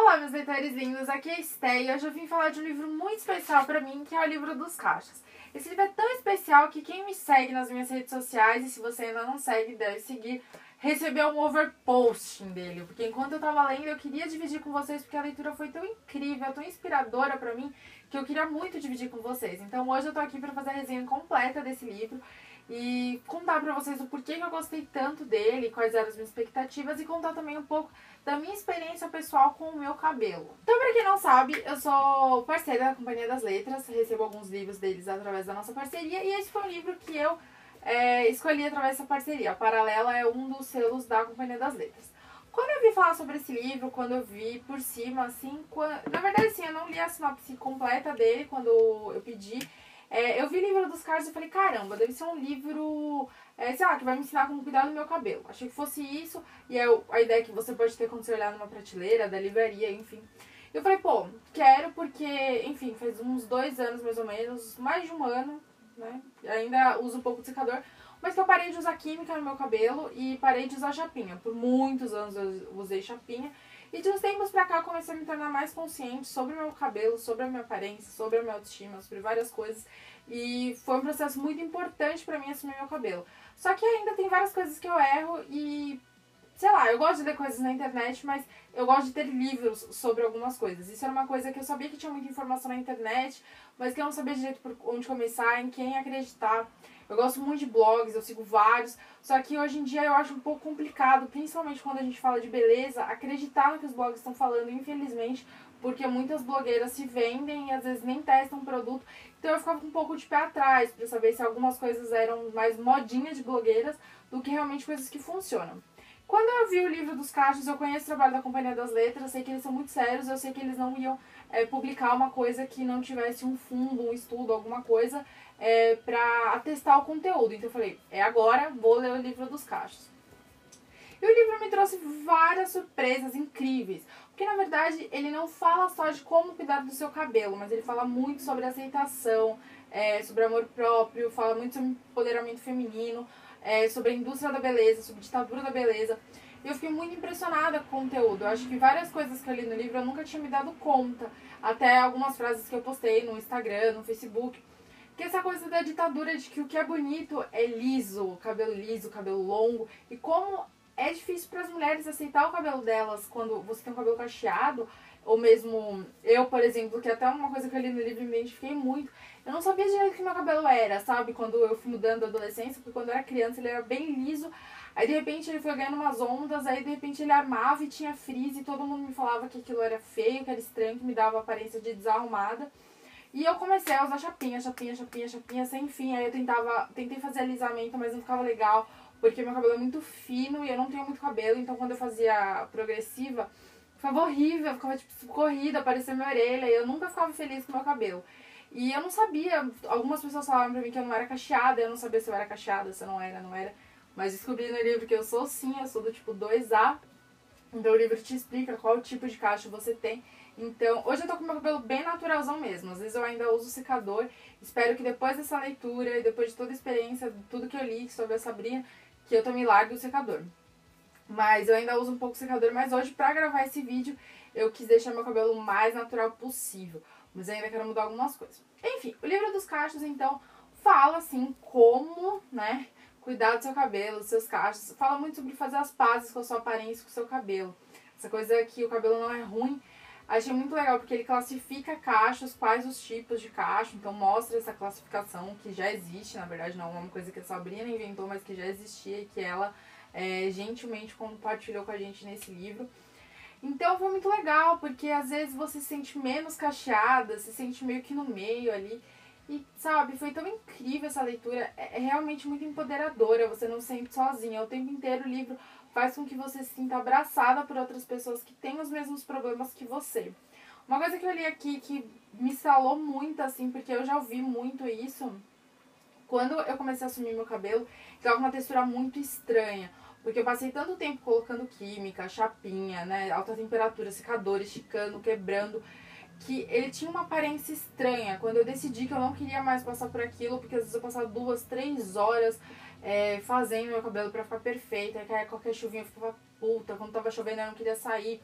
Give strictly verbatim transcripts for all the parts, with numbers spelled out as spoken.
Olá, meus leitores lindos, aqui é a Esté e hoje eu vim falar de um livro muito especial pra mim, que é o livro dos Cachos. Esse livro é tão especial que quem me segue nas minhas redes sociais, e se você ainda não segue, deve seguir, recebeu um overposting dele. Porque enquanto eu tava lendo, eu queria dividir com vocês, porque a leitura foi tão incrível, tão inspiradora pra mim, que eu queria muito dividir com vocês. Então hoje eu tô aqui pra fazer a resenha completa desse livro e contar pra vocês o porquê que eu gostei tanto dele, quais eram as minhas expectativas e contar também um pouco da minha experiência pessoal com o meu cabelo. Então, pra quem não sabe, eu sou parceira da Companhia das Letras, recebo alguns livros deles através da nossa parceria e esse foi um livro que eu é, escolhi através dessa parceria. A Paralela é um dos selos da Companhia das Letras. Quando eu vi falar sobre esse livro, quando eu vi por cima, assim, quando... na verdade, sim, eu não li a sinopse completa dele quando eu pedi. É, eu vi o livro dos Cachos e falei, caramba, deve ser um livro, é, sei lá, que vai me ensinar como cuidar do meu cabelo. Achei que fosse isso, e é a ideia que você pode ter quando você olhar numa prateleira, da livraria, enfim. Eu falei, pô, quero porque, enfim, faz uns dois anos mais ou menos, mais de um ano, né, ainda uso um pouco de secador, mas que eu parei de usar química no meu cabelo e parei de usar chapinha. Por muitos anos eu usei chapinha. E de uns tempos pra cá eu comecei a me tornar mais consciente sobre o meu cabelo, sobre a minha aparência, sobre a minha autoestima, sobre várias coisas. E foi um processo muito importante pra mim assumir meu cabelo. Só que ainda tem várias coisas que eu erro e... sei lá, eu gosto de ler coisas na internet, mas eu gosto de ter livros sobre algumas coisas. Isso era uma coisa que eu sabia que tinha muita informação na internet, mas que eu não sabia direito por onde começar, em quem acreditar. Eu gosto muito de blogs, eu sigo vários, só que hoje em dia eu acho um pouco complicado, principalmente quando a gente fala de beleza, acreditar no que os blogs estão falando, infelizmente, porque muitas blogueiras se vendem e às vezes nem testam o produto. Então eu ficava com um pouco de pé atrás para saber se algumas coisas eram mais modinhas de blogueiras do que realmente coisas que funcionam. Quando eu vi o livro dos Cachos, eu conheço o trabalho da Companhia das Letras, eu sei que eles são muito sérios, eu sei que eles não iam é, publicar uma coisa que não tivesse um fundo, um estudo, alguma coisa é, pra atestar o conteúdo. Então eu falei, é agora, vou ler o livro dos Cachos. E o livro me trouxe várias surpresas incríveis, porque na verdade ele não fala só de como cuidar do seu cabelo, mas ele fala muito sobre aceitação, é, sobre amor próprio, fala muito sobre empoderamento feminino, É, sobre a indústria da beleza, sobre a ditadura da beleza. E eu fiquei muito impressionada com o conteúdo. Eu acho que várias coisas que eu li no livro eu nunca tinha me dado conta. Até algumas frases que eu postei no Instagram, no Facebook. Que essa coisa da ditadura de que o que é bonito é liso, cabelo liso, cabelo longo. E como é difícil para as mulheres aceitar o cabelo delas quando você tem um cabelo cacheado. Ou mesmo eu, por exemplo, que até uma coisa que eu li no livro me identifiquei muito. Eu não sabia direito que meu cabelo era, sabe? Quando eu fui mudando da adolescência, porque quando eu era criança ele era bem liso. Aí de repente ele foi ganhando umas ondas, aí de repente ele armava e tinha frizz e todo mundo me falava que aquilo era feio, que era estranho, que me dava aparência de desarrumada. E eu comecei a usar chapinha, chapinha, chapinha, chapinha, sem fim. Aí eu tentava, tentei fazer alisamento, mas não ficava legal, porque meu cabelo é muito fino e eu não tenho muito cabelo, então quando eu fazia progressiva, ficava horrível, ficava tipo corrida, parecia minha orelha, e eu nunca ficava feliz com o meu cabelo. E eu não sabia, algumas pessoas falavam pra mim que eu não era cacheada, eu não sabia se eu era cacheada, se eu não era, não era. Mas descobri no livro que eu sou sim, eu sou do tipo dois A. Então o livro te explica qual tipo de cacho você tem. Então, hoje eu tô com meu cabelo bem naturalzão mesmo. Às vezes eu ainda uso secador. Espero que depois dessa leitura e depois de toda a experiência, tudo que eu li sobre a Sabrina, que eu também largue o secador. Mas eu ainda uso um pouco secador, mas hoje pra gravar esse vídeo eu quis deixar meu cabelo o mais natural possível. Mas ainda quero mudar algumas coisas. Enfim, o livro dos cachos, então, fala assim como, né, cuidar do seu cabelo, dos seus cachos. Fala muito sobre fazer as pazes com a sua aparência, com o seu cabelo. Essa coisa que o cabelo não é ruim. Achei muito legal porque ele classifica cachos, quais os tipos de cacho. Então mostra essa classificação que já existe, na verdade não é uma coisa que a Sabrina inventou, mas que já existia e que ela é, gentilmente compartilhou com a gente nesse livro. Então foi muito legal, porque às vezes você se sente menos cacheada, se sente meio que no meio ali. E, sabe, foi tão incrível essa leitura, é, é realmente muito empoderadora, você não se sente sozinha. O tempo inteiro o livro faz com que você se sinta abraçada por outras pessoas que têm os mesmos problemas que você. Uma coisa que eu li aqui que me salou muito, assim, porque eu já ouvi muito isso, quando eu comecei a assumir meu cabelo, estava com uma textura muito estranha. Porque eu passei tanto tempo colocando química, chapinha, né, alta temperatura, secador, esticando, quebrando, que ele tinha uma aparência estranha. Quando eu decidi que eu não queria mais passar por aquilo, porque às vezes eu passava duas, três horas é, fazendo meu cabelo pra ficar perfeito, aí caia qualquer chuvinha eu ficava puta, quando tava chovendo eu não queria sair.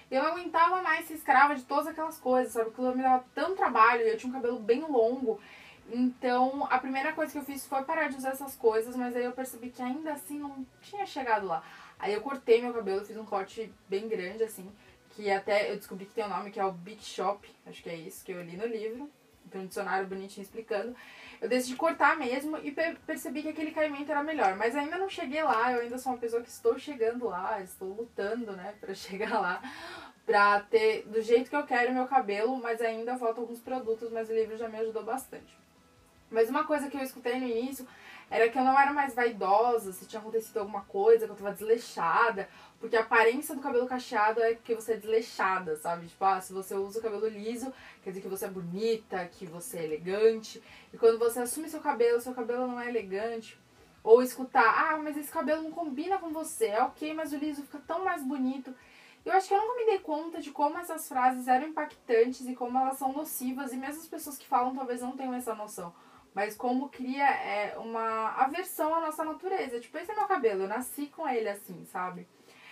Eu não aguentava mais ser escrava de todas aquelas coisas, sabe? Aquilo me dava tanto trabalho, eu tinha um cabelo bem longo. Então, a primeira coisa que eu fiz foi parar de usar essas coisas, mas aí eu percebi que ainda assim não tinha chegado lá. Aí eu cortei meu cabelo, fiz um corte bem grande, assim, que até eu descobri que tem um nome que é o Big Shop, acho que é isso que eu li no livro, tem um dicionário bonitinho explicando. Eu decidi cortar mesmo e percebi que aquele caimento era melhor, mas ainda não cheguei lá, eu ainda sou uma pessoa que estou chegando lá, estou lutando, né, pra chegar lá, pra ter do jeito que eu quero meu cabelo, mas ainda faltam alguns produtos, mas o livro já me ajudou bastante. Mas uma coisa que eu escutei no início era que eu não era mais vaidosa, se tinha acontecido alguma coisa, que eu tava desleixada, porque a aparência do cabelo cacheado é que você é desleixada, sabe? Tipo, ah, se você usa o cabelo liso, quer dizer que você é bonita, que você é elegante, e quando você assume seu cabelo, seu cabelo não é elegante. Ou escutar, ah, mas esse cabelo não combina com você, é ok, mas o liso fica tão mais bonito. Eu acho que eu nunca me dei conta de como essas frases eram impactantes e como elas são nocivas, e mesmo as pessoas que falam talvez não tenham essa noção. Mas como cria é, uma aversão à nossa natureza. Tipo, esse é meu cabelo, eu nasci com ele assim, sabe?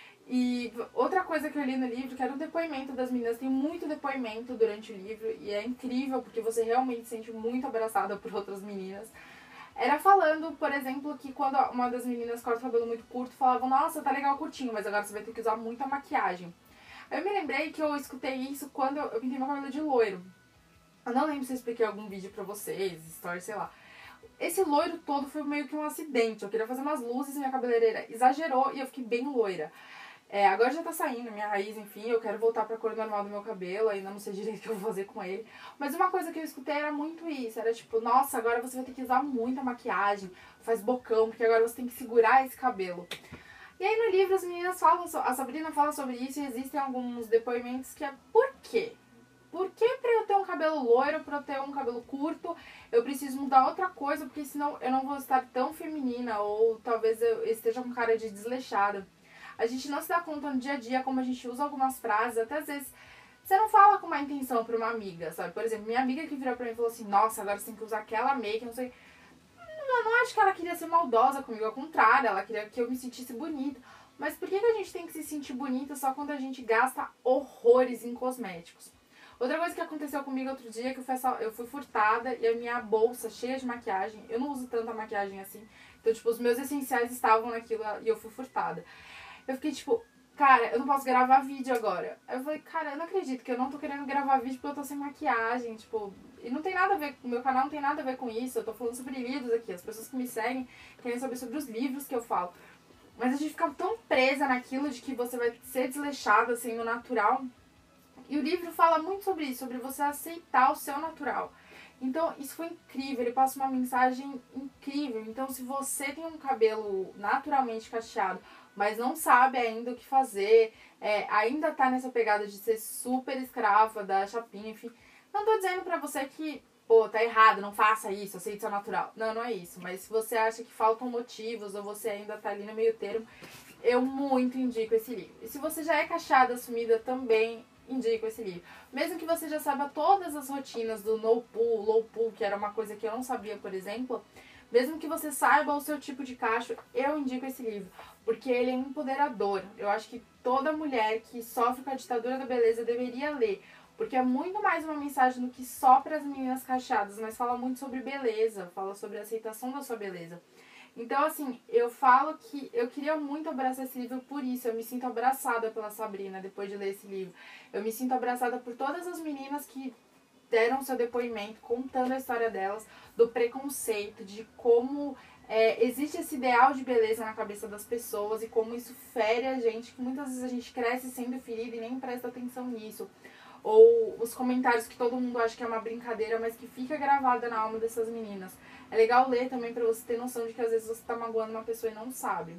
E outra coisa que eu li no livro, que era o depoimento das meninas. Tem muito depoimento durante o livro e é incrível porque você realmente se sente muito abraçada por outras meninas. Era falando, por exemplo, que quando uma das meninas corta o cabelo muito curto, falavam, nossa, tá legal curtinho, mas agora você vai ter que usar muita maquiagem. Aí eu me lembrei que eu escutei isso quando eu pintei meu cabelo de loiro. Eu não lembro se eu expliquei algum vídeo pra vocês, story, sei lá. Esse loiro todo foi meio que um acidente. Eu queria fazer umas luzes e minha cabeleireira exagerou e eu fiquei bem loira. É, agora já tá saindo minha raiz, enfim, eu quero voltar pra cor normal do meu cabelo, ainda não sei direito o que eu vou fazer com ele. Mas uma coisa que eu escutei era muito isso, era tipo, nossa, agora você vai ter que usar muita maquiagem, faz bocão, porque agora você tem que segurar esse cabelo. E aí no livro as meninas falam, a Sabrina fala sobre isso e existem alguns depoimentos que é, por quê? Por que pra eu ter um cabelo loiro, pra eu ter um cabelo curto, eu preciso mudar outra coisa, porque senão eu não vou estar tão feminina, ou talvez eu esteja com cara de desleixada. A gente não se dá conta no dia a dia como a gente usa algumas frases, até às vezes você não fala com uma intenção pra uma amiga, sabe? Por exemplo, minha amiga que virou pra mim e falou assim, nossa, agora você tem que usar aquela make, não sei. Eu não acho que ela queria ser maldosa comigo, ao contrário, ela queria que eu me sentisse bonita. Mas por que a gente tem que se sentir bonita só quando a gente gasta horrores em cosméticos? Outra coisa que aconteceu comigo outro dia é que eu fui, eu fui furtada e a minha bolsa cheia de maquiagem, eu não uso tanta maquiagem assim, então tipo, os meus essenciais estavam naquilo e eu fui furtada. Eu fiquei tipo, cara, eu não posso gravar vídeo agora. Eu falei, cara, eu não acredito que eu não tô querendo gravar vídeo porque eu tô sem maquiagem, tipo, e não tem nada a ver, o meu canal não tem nada a ver com isso, eu tô falando sobre livros aqui, as pessoas que me seguem querem saber sobre os livros que eu falo. Mas a gente fica tão presa naquilo de que você vai ser desleixada sendo natural. E o livro fala muito sobre isso, sobre você aceitar o seu natural. Então, isso foi incrível, ele passa uma mensagem incrível. Então, se você tem um cabelo naturalmente cacheado, mas não sabe ainda o que fazer, é, ainda tá nessa pegada de ser super escrava da chapinha, enfim, não tô dizendo pra você que, pô, tá errado, não faça isso, aceite seu natural. Não, não é isso. Mas se você acha que faltam motivos ou você ainda tá ali no meio termo, eu muito indico esse livro. E se você já é cacheada assumida também, indico esse livro. Mesmo que você já saiba todas as rotinas do no pull, low pull, que era uma coisa que eu não sabia, por exemplo, mesmo que você saiba o seu tipo de cacho, eu indico esse livro, porque ele é empoderador. Eu acho que toda mulher que sofre com a ditadura da beleza deveria ler, porque é muito mais uma mensagem do que só para as meninas cacheadas, mas fala muito sobre beleza, fala sobre a aceitação da sua beleza. Então, assim, eu falo que eu queria muito abraçar esse livro por isso. Eu me sinto abraçada pela Sabrina depois de ler esse livro. Eu me sinto abraçada por todas as meninas que deram seu depoimento, contando a história delas, do preconceito, de como é, existe esse ideal de beleza na cabeça das pessoas e como isso fere a gente, que muitas vezes a gente cresce sendo ferida e nem presta atenção nisso. Ou os comentários que todo mundo acha que é uma brincadeira, mas que fica gravada na alma dessas meninas. É legal ler também pra você ter noção de que às vezes você tá magoando uma pessoa e não sabe.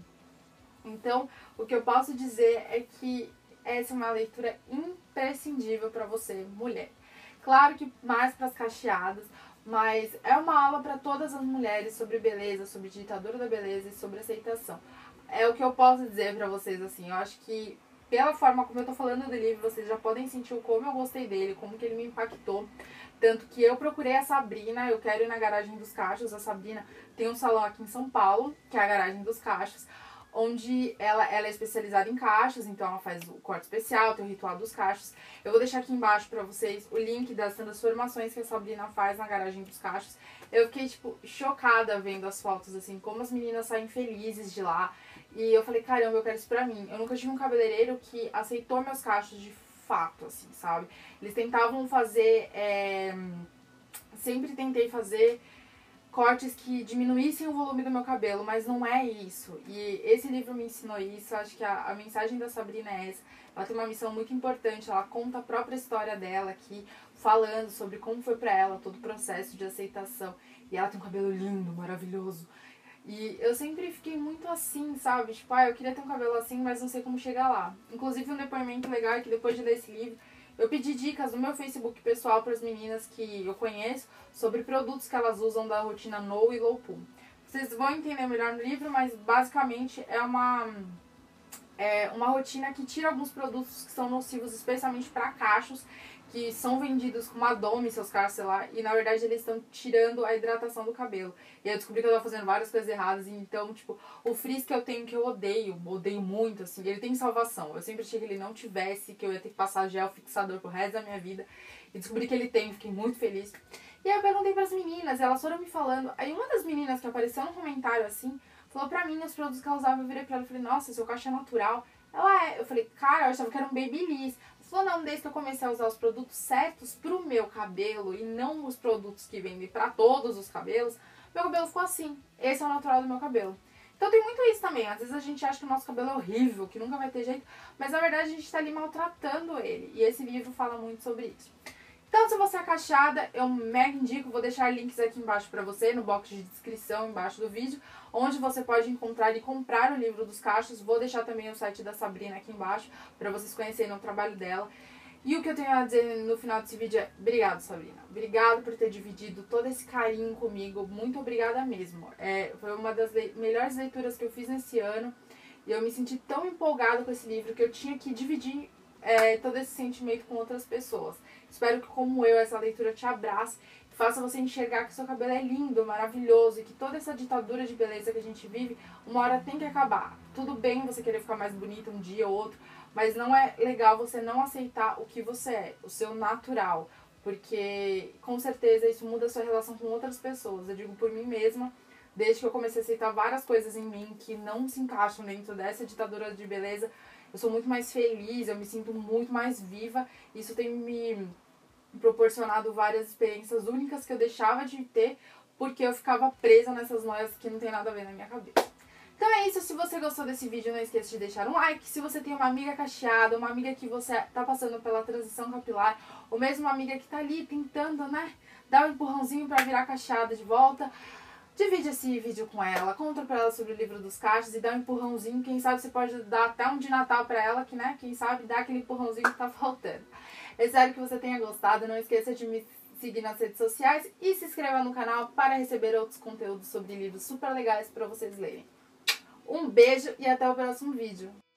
Então, o que eu posso dizer é que essa é uma leitura imprescindível pra você, mulher. Claro que mais pras cacheadas, mas é uma aula pra todas as mulheres sobre beleza, sobre ditadura da beleza e sobre aceitação. É o que eu posso dizer pra vocês, assim, eu acho que pela forma como eu tô falando do livro, vocês já podem sentir o como eu gostei dele, como que ele me impactou. Tanto que eu procurei a Sabrina, eu quero ir na Garagem dos Cachos. A Sabrina tem um salão aqui em São Paulo, que é a Garagem dos Cachos, onde ela, ela é especializada em cachos, então ela faz o corte especial, tem o ritual dos cachos. Eu vou deixar aqui embaixo pra vocês o link das transformações que a Sabrina faz na garagem dos cachos. Eu fiquei, tipo, chocada vendo as fotos, assim, como as meninas saem felizes de lá. E eu falei, caramba, eu quero isso pra mim. Eu nunca tive um cabeleireiro que aceitou meus cachos de fato, assim, sabe? Eles tentavam fazer, é... sempre tentei fazer cortes que diminuíssem o volume do meu cabelo, mas não é isso. E esse livro me ensinou isso. Acho que a, a mensagem da Sabrina é essa. Ela tem uma missão muito importante. Ela conta a própria história dela aqui, falando sobre como foi pra ela todo o processo de aceitação. E ela tem um cabelo lindo, maravilhoso. E eu sempre fiquei muito assim, sabe? Tipo, ah, eu queria ter um cabelo assim, mas não sei como chegar lá. Inclusive, um depoimento legal é que depois de ler esse livro, eu pedi dicas no meu Facebook pessoal para as meninas que eu conheço sobre produtos que elas usam da rotina No e Low Poo. Vocês vão entender melhor no livro, mas basicamente é uma, é uma rotina que tira alguns produtos que são nocivos, especialmente para cachos, que são vendidos com Madome, seus cachos, sei lá, e na verdade eles estão tirando a hidratação do cabelo. E eu descobri que eu tava fazendo várias coisas erradas, então, tipo, o frizz que eu tenho, que eu odeio, odeio muito, assim, ele tem salvação. Eu sempre achei que ele não tivesse, que eu ia ter que passar gel fixador pro resto da minha vida, e descobri que ele tem, fiquei muito feliz. E aí eu perguntei pras meninas, elas foram me falando, aí uma das meninas que apareceu no comentário, assim, falou pra mim os produtos que ela usava, eu virei pra ela e falei, nossa, seu cacho é natural. Ela é, eu falei, cara, eu achava que era um Babyliss. Falou, não, desde que eu comecei a usar os produtos certos pro meu cabelo e não os produtos que vendem pra todos os cabelos, meu cabelo ficou assim. Esse é o natural do meu cabelo. Então tem muito isso também. Às vezes a gente acha que o nosso cabelo é horrível, que nunca vai ter jeito, mas na verdade a gente tá ali maltratando ele. E esse livro fala muito sobre isso. Então, se você é cacheada, eu mega indico, vou deixar links aqui embaixo pra você, no box de descrição embaixo do vídeo, onde você pode encontrar e comprar o livro dos cachos. Vou deixar também o site da Sabrina aqui embaixo, pra vocês conhecerem o trabalho dela. E o que eu tenho a dizer no final desse vídeo é, obrigado, Sabrina. Obrigado por ter dividido todo esse carinho comigo, muito obrigada mesmo. É, foi uma das le- melhores leituras que eu fiz nesse ano, e eu me senti tão empolgada com esse livro que eu tinha que dividir é, todo esse sentimento com outras pessoas. Espero que, como eu, essa leitura te abrace e faça você enxergar que o seu cabelo é lindo, maravilhoso e que toda essa ditadura de beleza que a gente vive, uma hora tem que acabar. Tudo bem você querer ficar mais bonita um dia ou outro, mas não é legal você não aceitar o que você é, o seu natural, porque com certeza isso muda a sua relação com outras pessoas. Eu digo por mim mesma, desde que eu comecei a aceitar várias coisas em mim que não se encaixam dentro dessa ditadura de beleza, eu sou muito mais feliz, eu me sinto muito mais viva. Isso tem me proporcionado várias experiências únicas que eu deixava de ter porque eu ficava presa nessas noias que não tem nada a ver na minha cabeça. Então é isso, se você gostou desse vídeo, não esqueça de deixar um like. Se você tem uma amiga cacheada, uma amiga que você tá passando pela transição capilar, ou mesmo uma amiga que tá ali tentando, né, dar um empurrãozinho pra virar cacheada de volta, divide esse vídeo com ela, conta pra ela sobre o livro dos cachos e dá um empurrãozinho. Quem sabe você pode dar até um de Natal pra ela, que, né, quem sabe dá aquele empurrãozinho que tá faltando. Eu espero que você tenha gostado, não esqueça de me seguir nas redes sociais e se inscreva no canal para receber outros conteúdos sobre livros super legais pra vocês lerem. Um beijo e até o próximo vídeo.